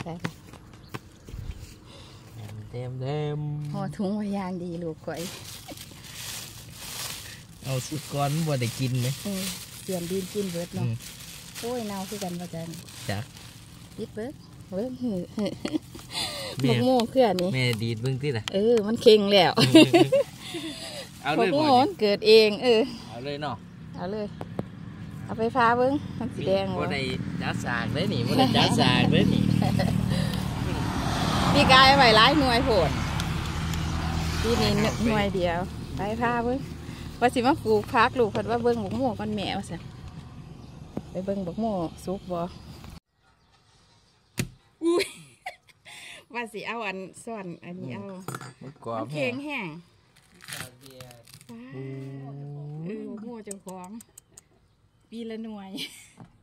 ใส่เต็มห่อถุงพยางดีลูกก่อยเอาสุดก้อนบ่ได้กินไหมเสียมดินกินเบิดเนาะโอ้ยเน่าคือกันว่าจังจักดิดเบิดหมกโม่เพื่อนนี่แม่ดีดเบิ้งที่ไหนมันเค็งแล้วเอาเลยหมกโม่เกิดเองเอาเลยเนาะเอาเลยเอาไปฟ้าเบิ้งมันสีแดงบ่ได้จับสากเลยนี่บ่ได้จับสากเลยนี่พี่กายไว้หลายหน่วยโผดพี่นี่หน่วยเดียวไปฟ้าเบิ้งว่าสิมาปลูกพักลูกเพิ่นว่าเบิ้งหมกโม่ก้อนแม่ว่าสิไปเบิ้งหมกโม่ซุกบ่อุ้ยว่าสิเอาอันซ่อนอันนี้เอามันเค็งแห้งหมกโม่เจ้าของปีละหน่วย